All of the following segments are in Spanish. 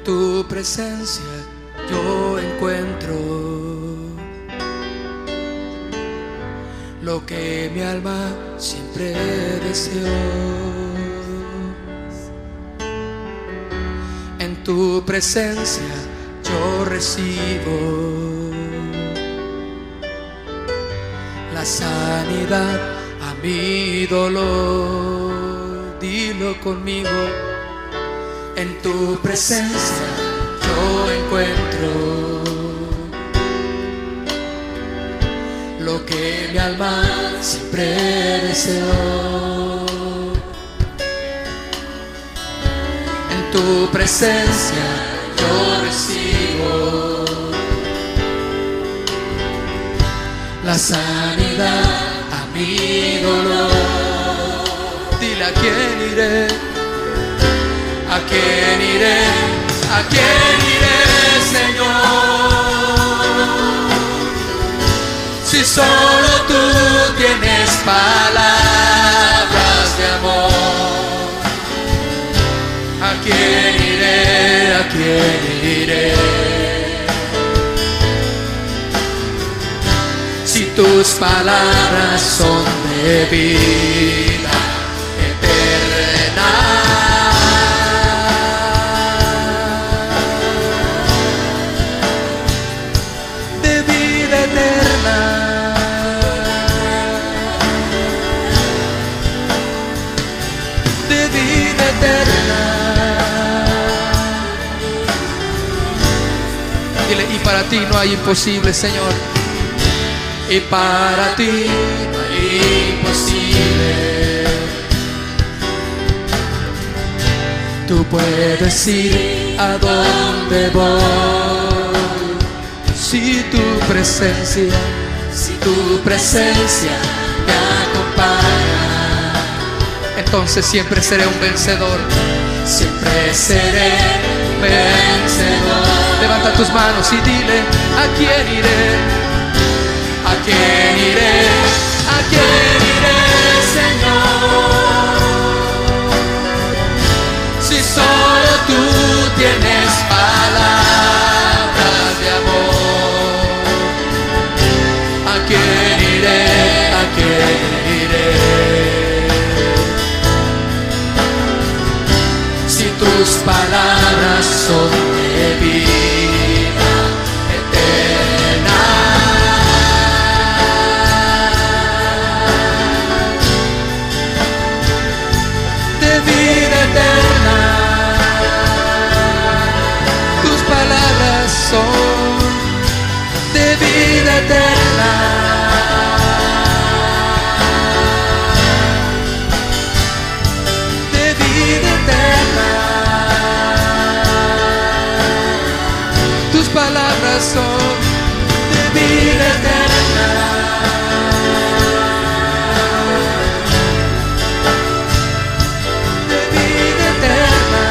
tu presencia yo encuentro lo que mi alma siempre deseó. En tu presencia yo recibo la sanidad a mi dolor. Dilo conmigo. En tu presencia yo encuentro lo que mi alma siempre deseó. En tu presencia yo recibo la sanidad a mi dolor. Dile: ¿a quién iré? ¿A quién iré? ¿A quién iré, Señor? Si solo tú tienes palabras de amor. ¿A quién iré? ¿A quién iré? Si tus palabras son de vida eterna. Dile: y para ti no hay imposible, Señor. Y para ti no hay imposible. Tú puedes ir a donde voy. Si tu presencia me acompaña, entonces siempre seré un vencedor. Siempre seré un vencedor. Levanta tus manos y dile: ¿a quién iré? ¿A quién iré? ¿A quién iré, Señor? Si solo tú tienes palabras de amor. ¿A quién iré? ¿A quién iré? Si tus palabras son de vida eterna. De vida eterna. Tus palabras son de vida eterna. De vida eterna. Tus palabras son de vida eterna. De vida eterna.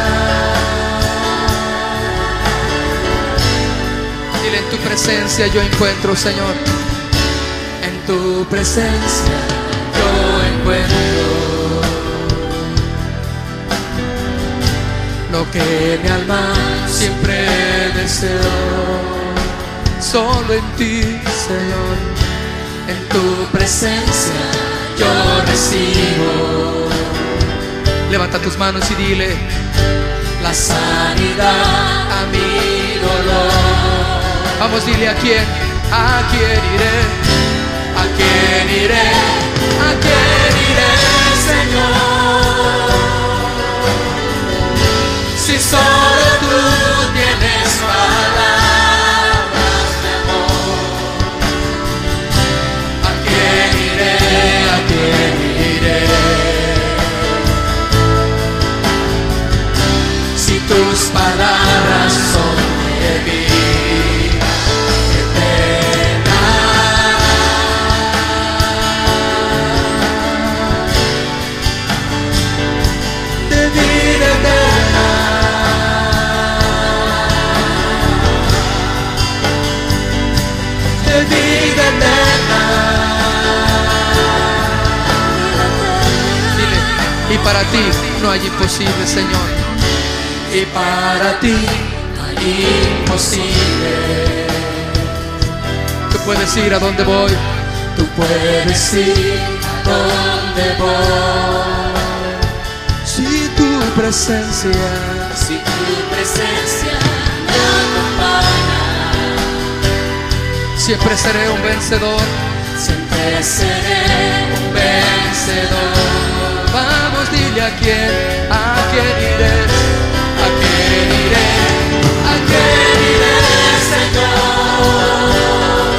Dile: en tu presencia yo encuentro, Señor. En tu presencia yo encuentro lo que mi alma siempre deseó. Solo en ti, Señor. En tu presencia yo recibo. Levanta tus manos y dile: la sanidad a mi dolor. Vamos, dile: ¿a quién? ¿A quién iré? ¿A quién iré? ¿A quién iré, Señor? Si solo tú tienes palabras de amor. ¿A quién iré? ¿A quién iré? Si tus palabras son de vida eterna. De vida eterna. De vida eterna. Dile: y para ti no hay imposible, Señor. Y para ti imposible. Tú puedes ir a donde voy. Tú puedes ir a donde voy. Si tu presencia me acompaña, siempre seré un vencedor. Siempre seré un vencedor. Vamos, dile a quién iré, a quién iré, a quién iré, Señor.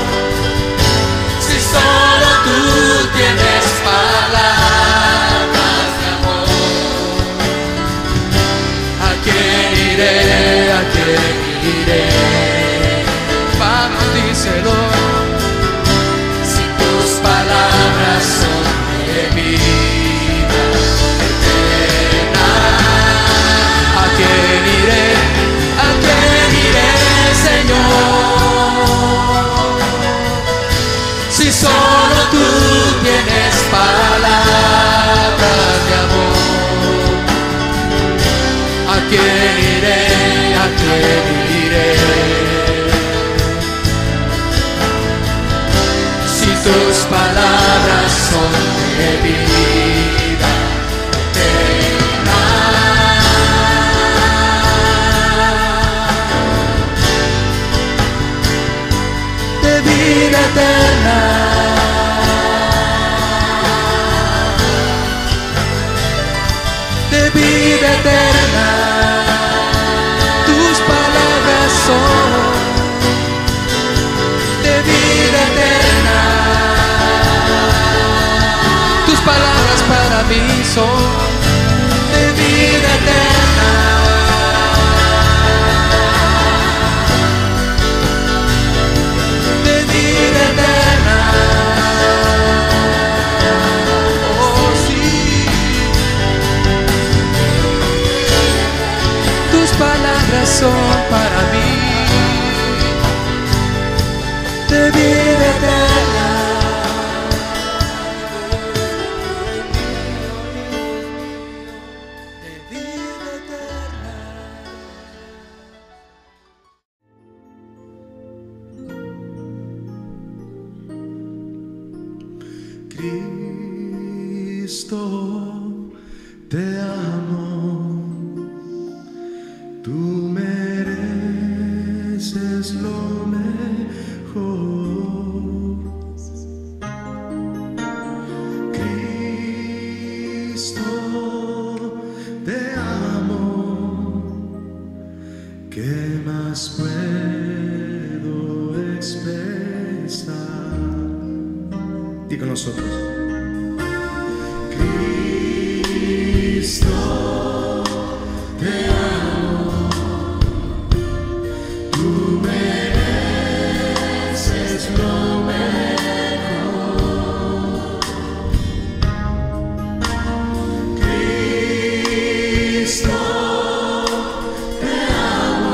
Si solo tú tienes palabras de amor, ¿a quién iré, a quién iré? Vamos, díselo. Si tus palabras son de vida eterna, ¿a quién iré, Señor? Si solo tú tienes palabras de amor, ¿a quién iré, a quién iré? Si tus palabras son de vida eterna. De vida eterna. De vida eterna. Tus palabras son de vida eterna. Tus palabras para mí son de vida eterna. De vida eterna. Oh, sí. Tus palabras son para mí de vida eterna. De vida eterna. Cristo, te amo. Tú mereces lo mejor. Cristo, te amo. ¿Qué más puedo expresar? Di con nosotros. Cristo, te amo. Tú mereces lo mejor. Cristo, te amo.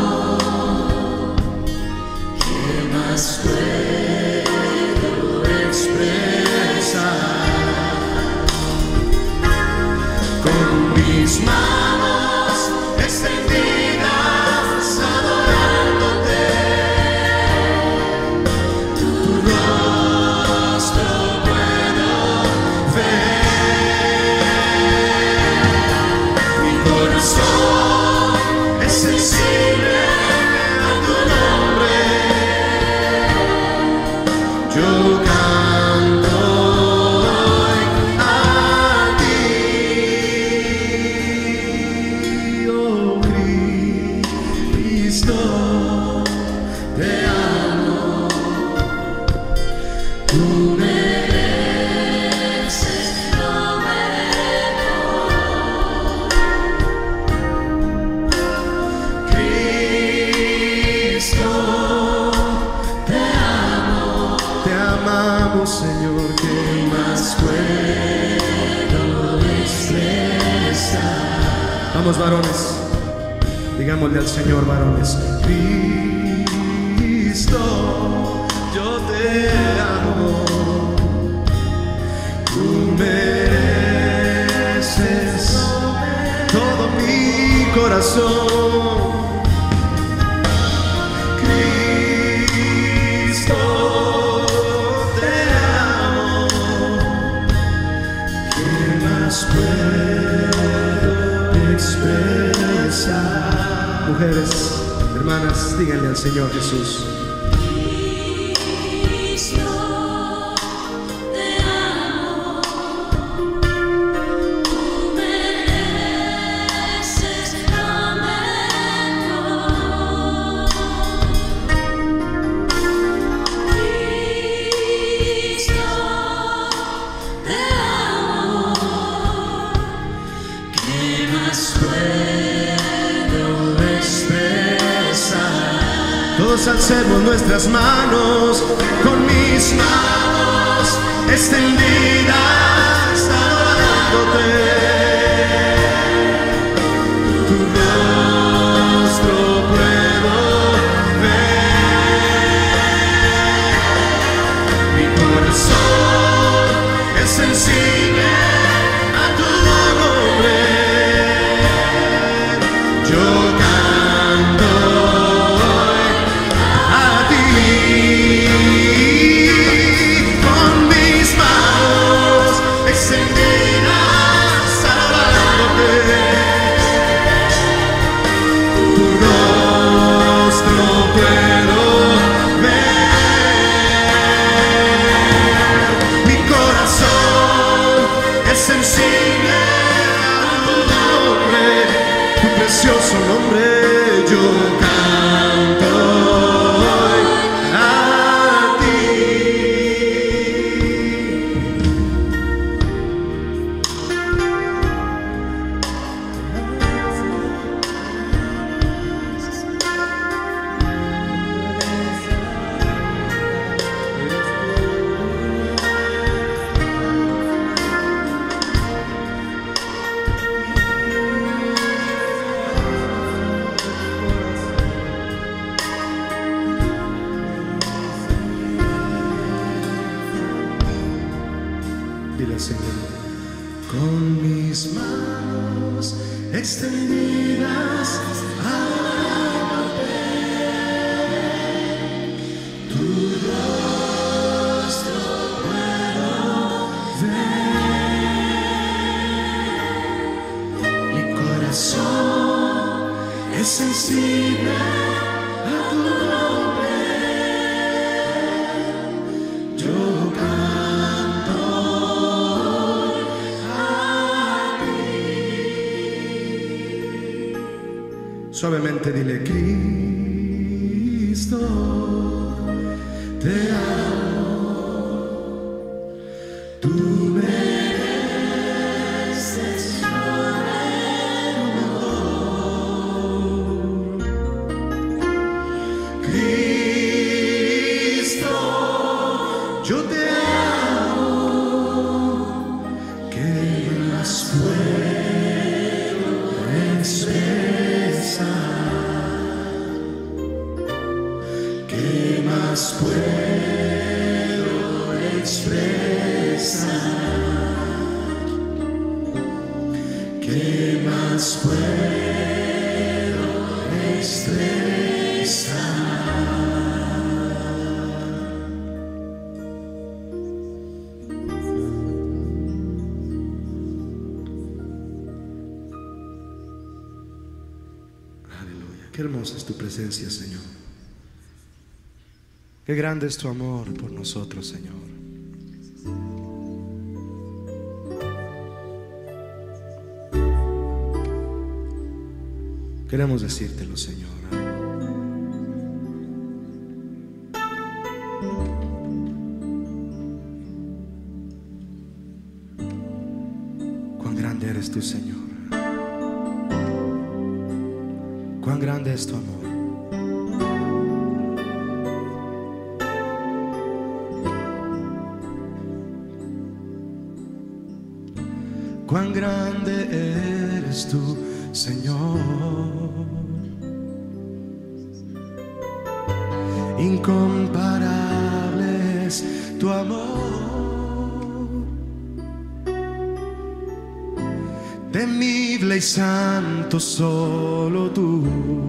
¿Qué más puedo expresar? Con mis manos extendidas adorándote, tu rostro puedo ver. Mi corazón es sensible a tu nombre. Yo canto hoy a ti. Oh Cristo, te amo. Tú mereces lo mejor. Cristo, te amo. Te amamos, Señor. ¿Qué más puedo expresar? Vamos, varones. Digámosle al Señor, varones. Cristo, yo te amo. Tú mereces todo mi corazón. mujeres, hermanas, díganle al Señor Jesús. Todos alcemos nuestras manos, con mis manos extendidas adorándote. Tu rostro puedo ver, mi corazón es sensible a tu nombre. Yo canto a ti, con mis manos extendidas alabándote. Tu rostro puedo ver, mi corazón es sensible a tu nombre, tu precioso nombre. Yo canto a ti. Dile al Señor, con mis manos extendidas alabándote, tu rostro puedo ver, mi corazón es sensible a tu nombre. Yo canto a ti. Suavemente dile, Cristo, te amo. Tú mereces honor. Cristo, yo te amo. ¿Qué más puedo expresar? ¿Qué más puedo expresar? ¿Qué más puedo expresar? Aleluya. Qué hermosa es tu presencia, Señor. Qué grande es tu amor por nosotros, Señor. Queremos decírtelo, Señor. Cuán grande eres tú, Señor. Cuán grande es tu amor. Cuán grande eres tú, Señor. Incomparable es tu amor. Temible y santo solo tú.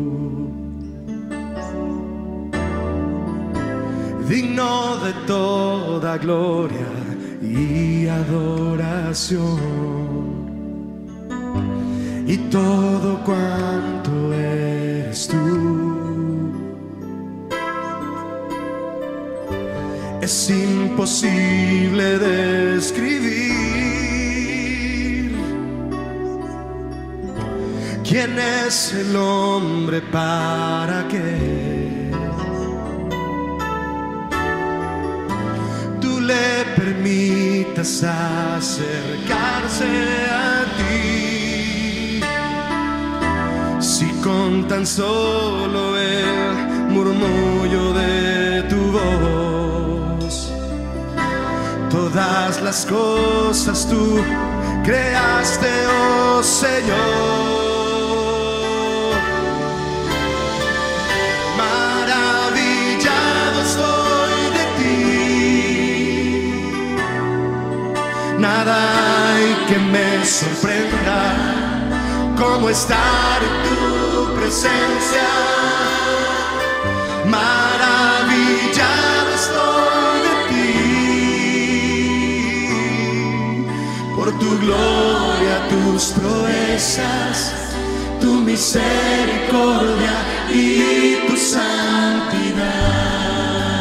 Digno de toda gloria y adoración. y todo cuanto eres tú. Es imposible describir quién es el hombre para que tú le permitas acercarse a ti. Si con tan solo el murmullo de tu voz todas las cosas tú creaste, oh Señor. Maravillado estoy de ti, nada hay que me sorprenda como estar en tu presencia. Maravillado estoy de ti, por tu gloria, tus proezas, tu misericordia y tu santidad.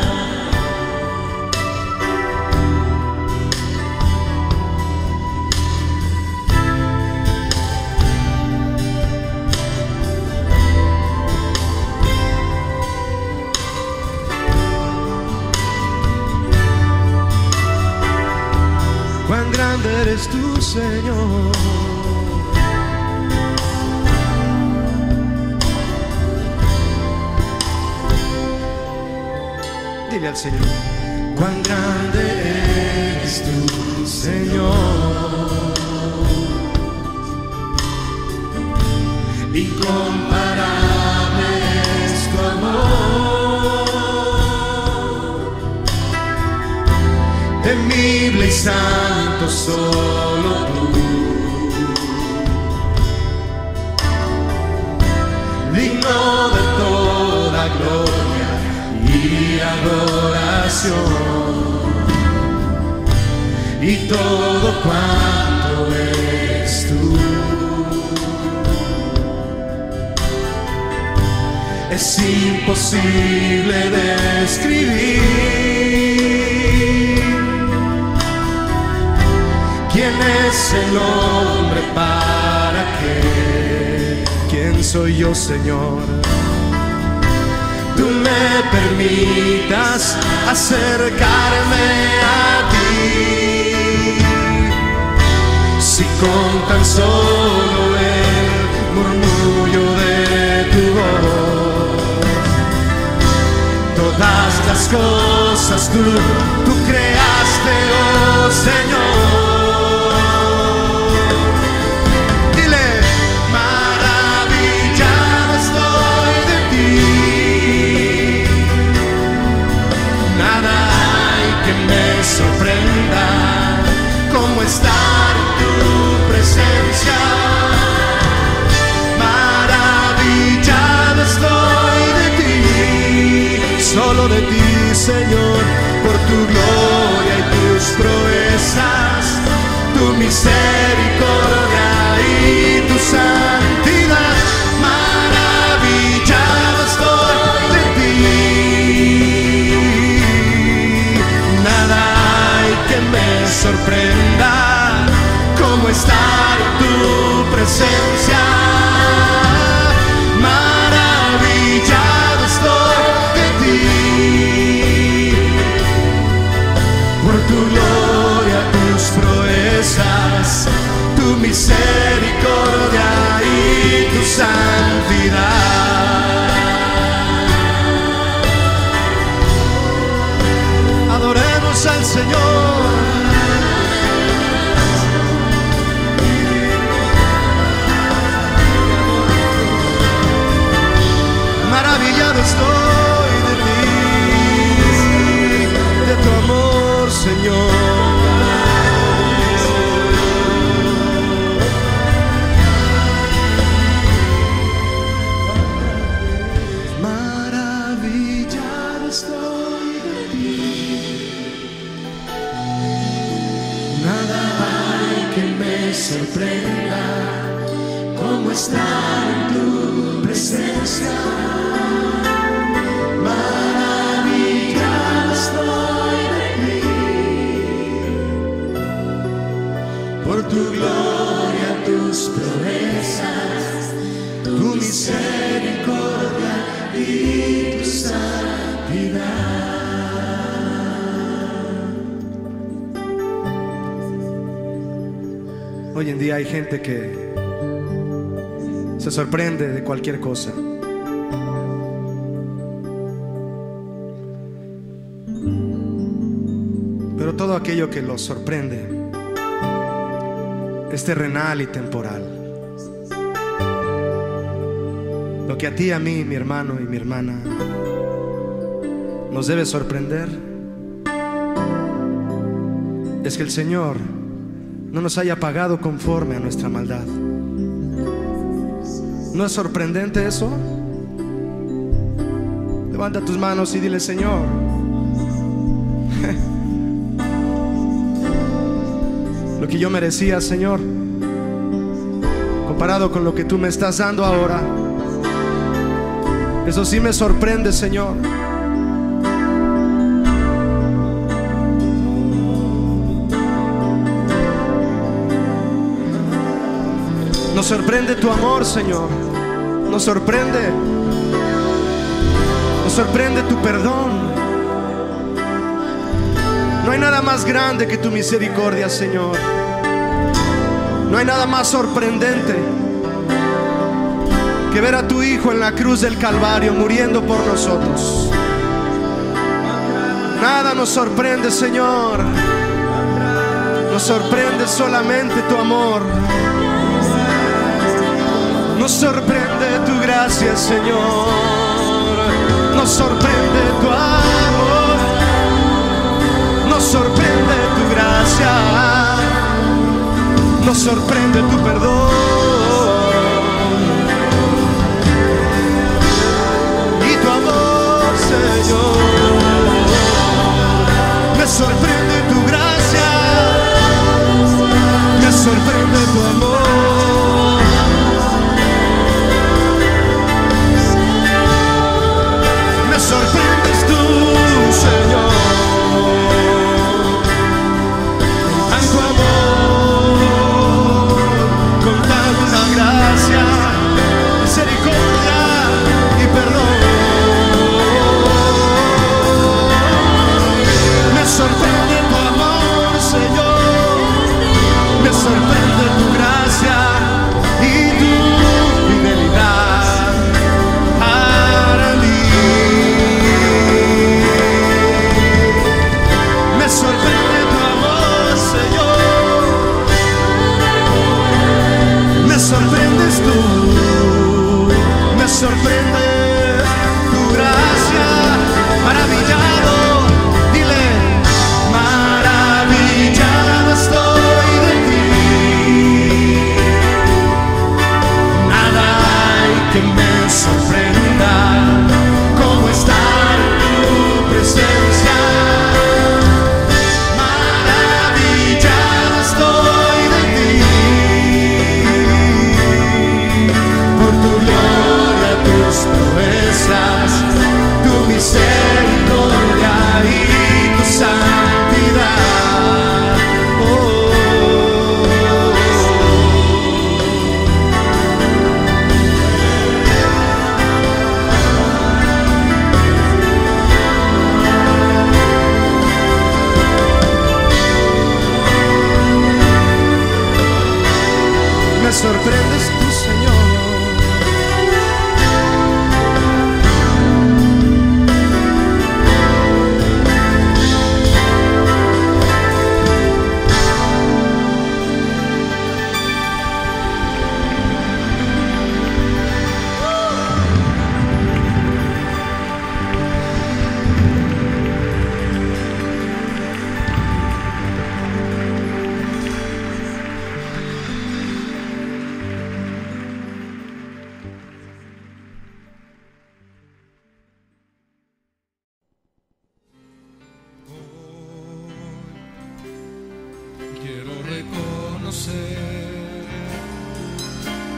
Cuán grande eres tú, Señor. Dile al Señor: cuán grande eres tú, Señor. Incomparable es tu amor, temible y santo solo tú, digno de toda gloria y adoración, y todo cuanto eres tú. Es imposible describir quién es el hombre para que. ¿Quién soy yo, Señor? Tú me permitas acercarme a ti. Si con tan solo el murmullo de tu voz todas las cosas tú creaste, oh Señor. Sorprenda como estar en tu presencia. Maravillado estoy de ti, solo de ti, Señor, por tu gloria y tus proezas, tu misericordia y tu santidad. Maravillado estoy de ti, nada que me sorprenda como estar en tu presencia. Maravillado estoy de ti, por tu gloria, tus proezas, tu misericordia y tu santidad. Adoremos al Señor. Maravillado estoy de ti, de tu amor, Señor. Maravillado estoy de ti, estar en tu presencia. Maravillado estoy de ti, por tu gloria, tus proezas, tu misericordia y tu santidad. Hoy en día hay gente que se sorprende de cualquier cosa. Pero todo aquello que los sorprende es terrenal y temporal. Lo que a ti, a mí, mi hermano y mi hermana, nos debe sorprender es que el Señor no nos haya pagado conforme a nuestra maldad. ¿No es sorprendente eso? Levanta tus manos y dile: Señor, lo que yo merecía, Señor, comparado con lo que tú me estás dando ahora, eso sí me sorprende, Señor. Nos sorprende tu amor, Señor. Nos sorprende tu perdón. No hay nada más grande que tu misericordia, Señor. No hay nada más sorprendente que ver a tu Hijo en la cruz del Calvario muriendo por nosotros. Nada nos sorprende, Señor. Nos sorprende solamente tu amor. Nos sorprende tu gracia, Señor. Nos sorprende tu amor. Nos sorprende tu gracia. Nos sorprende tu perdón. Y tu amor, Señor. Me sorprende tu gracia. Me sorprende tu amor. Sorprendes tú, Señor, con tu amor, con tanta gracia, misericordia y perdón. Me sorprende tu amor, Señor, me sorprende tu gracia y tu fidelidad para mí. Me sorprende tu amor, Señor. Me sorprendes tú. Me sorprende tu gracia. Maravillado, dile: maravillado estoy de ti. Nada hay que me sorprenda como estar en tu presencia. Tu misericordia y tu santidad.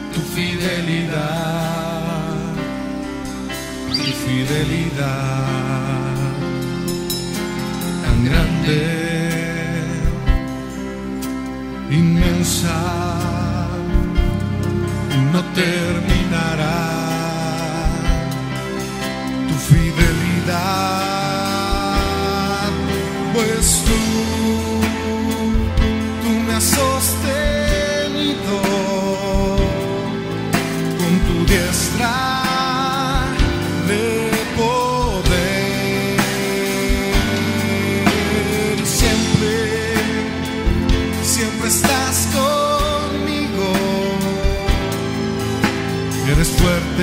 tu fidelidad, tan grande, inmensa, no terminará. Tu fidelidad, pues tú me has sostenido con tu diestra de poder. Siempre, siempre estás conmigo. Eres fuerte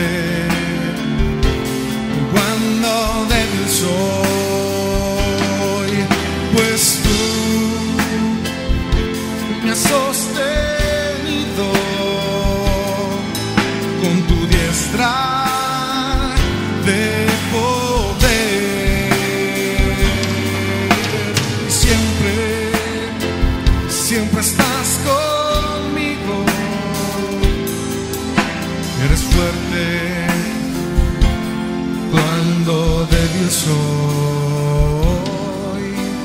cuando débil soy, pues tú me has sostenido con tu diestra de poder. Y siempre, siempre estás conmigo. Eres fuerte cuando débil soy.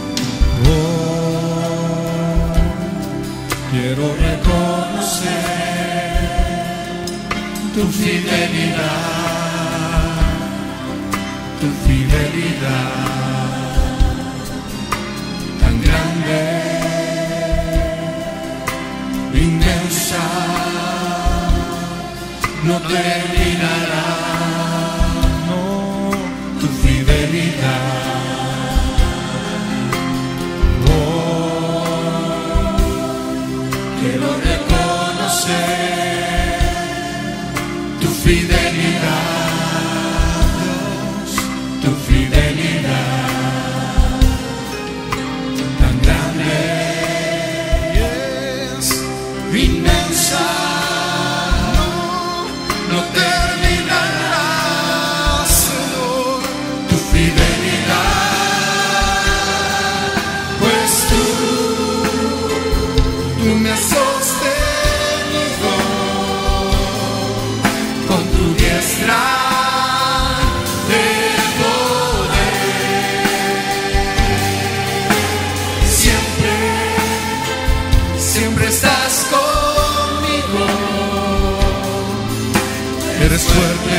Oh, quiero reconocer tu fidelidad, tan grande, inmensa, no terminará. Tu fidelidad, oh, quiero reconocer tu fidelidad, Dios, tu fidelidad tan grande, es inmensa, no terminará. Tú me has sostenido con tu diestra de poder. Siempre, siempre estás conmigo. Eres fuerte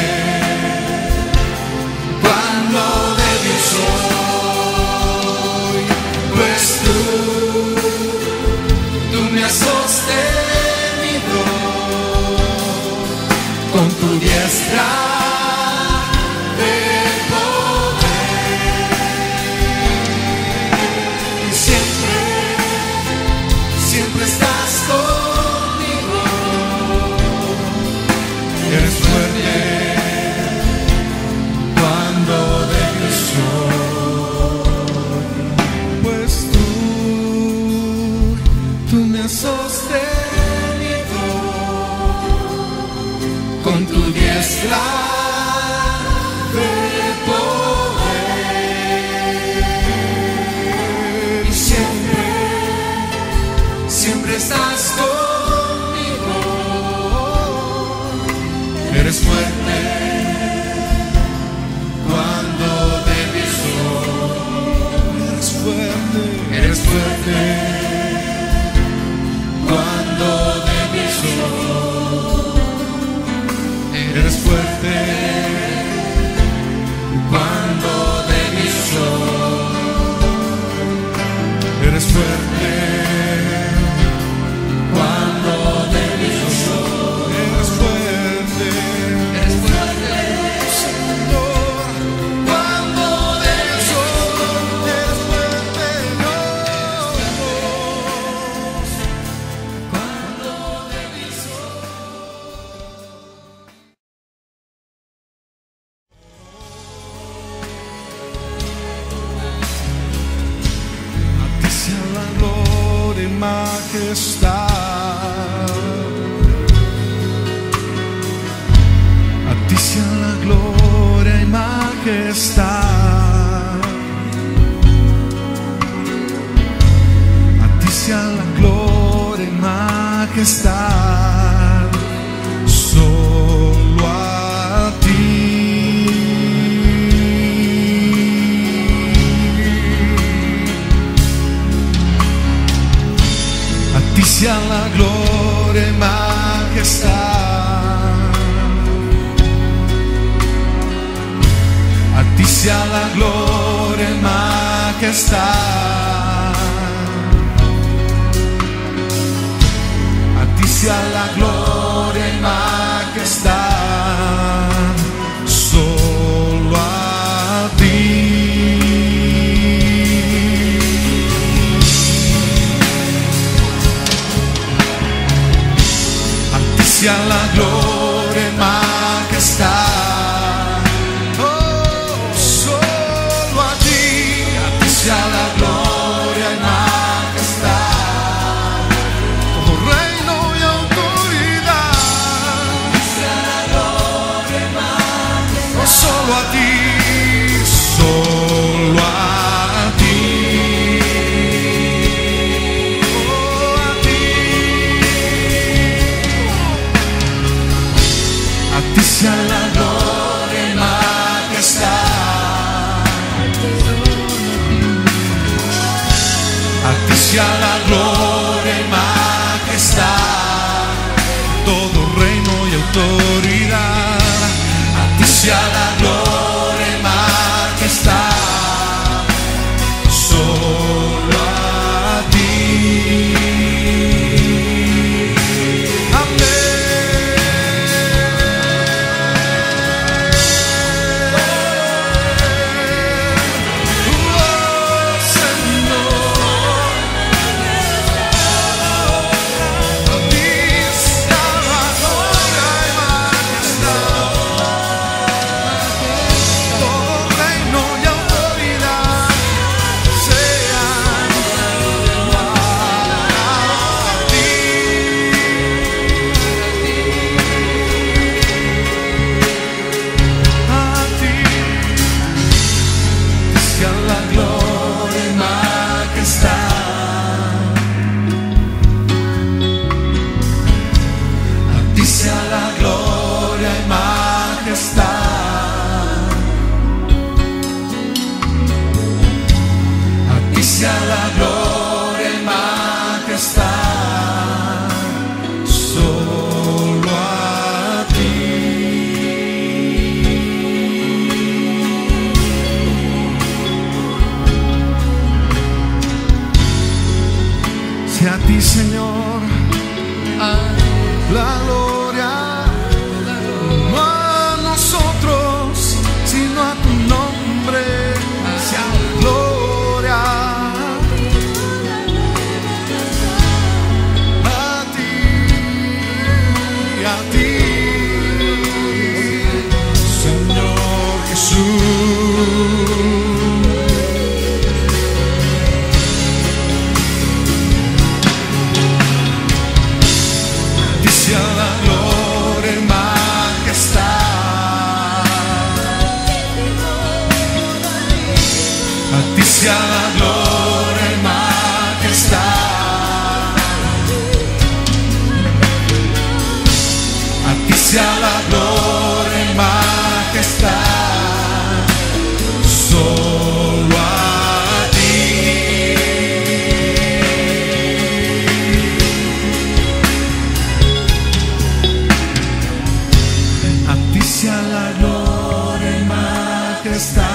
cuando débil soy, pues tú me has sostenido con tu diestra de poder. Y siempre, siempre estás conmigo. Eres fuerte cuando débil soy, pues tú me has sostenido con tu diestra de poder. Y siempre, siempre estás conmigo. Eres fuerte cuando débil soy. Eres fuerte cuando débil soy. Eres fuerte cuando débil soy. Eres fuerte cuando débil soy. Eres fuerte, Señor, cuando débil soy. Eres fuerte, Dios, cuando débil soy. A ti sea la gloria y majestad. A ti sea la gloria y majestad. A ti sea la gloria y majestad. la gloria y majestad. A ti sea la gloria y majestad. Solo a ti. A ti sea la gloria y majestad. Solo a ti. A ti sea la gloria y majestad. Todo reino y autoridad. Sea la gloria y majestad. Solo a ti. Solo a ti. A ti. A ti sea la gloria y majestad. A ti sea la gloria y majestad. Todo reino y autoridad. A ti sea la gloria y majestad. Solo a ti. A ti, Señor, la gloria, no a nosotros, sino a tu nombre, sea la gloria. A ti, Señor Jesús. Sea la gloria y majestad. A ti sea la gloria y majestad. Solo a ti. A ti sea la gloria y majestad.